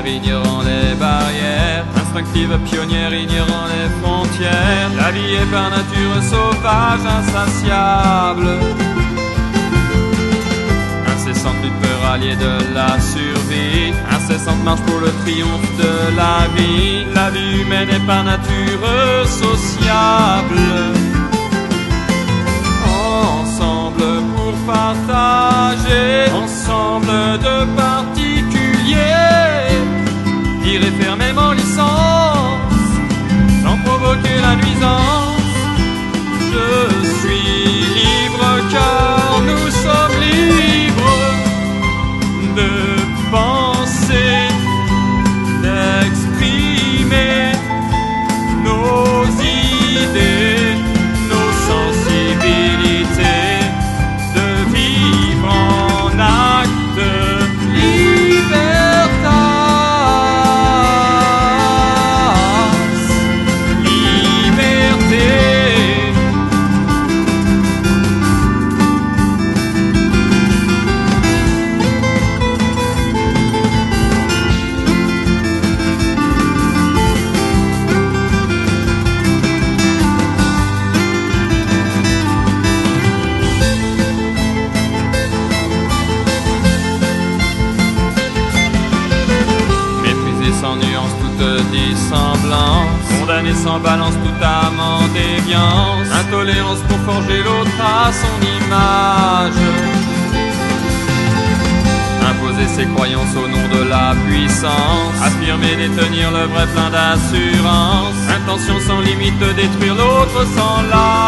guerre, ignorant les barrières, instinctive pionnière, ignorant les frontières. La vie est par nature sauvage, insatiable, incessante lutte peut rallier de la survie, incessante marche pour le triomphe de la vie. La vie humaine est par nature sociable, ensemble pour partager, ensemble de particuliers, tirer fermément licence, sans provoquer la nuisance. Je suis libre car nous sommes libres de penser, d'exprimer nos idées, nos sensibilités, de vivre en acte libertas, liberté. Sans nuance, toute dissemblance, condamné sans balance, toute âme en déviance, intolérance pour forger l'autre à son image, imposer ses croyances au nom de la puissance, affirmer, détenir le vrai plein d'assurance, intention sans limite de détruire l'autre sans l'âge.